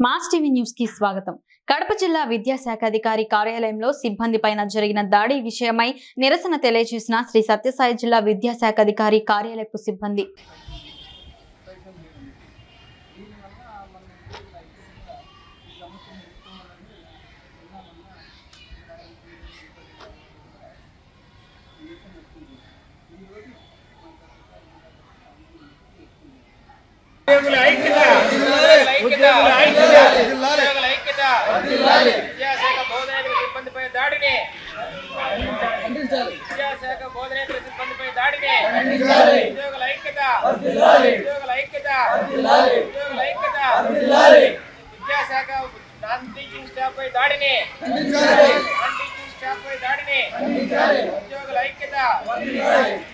Mass TV news కి స్వాగతం। కడప జిల్లా విద్యాశాఖ అధికారి కార్యాలయంలో సిబ్బంది పైన జరిగిన దాడి విషయమై నిరసన తెలియజేసిన శ్రీ సత్యసాయి జిల్లా విద్యాశాఖ అధికారి కార్యాలయపు సిబ్బంది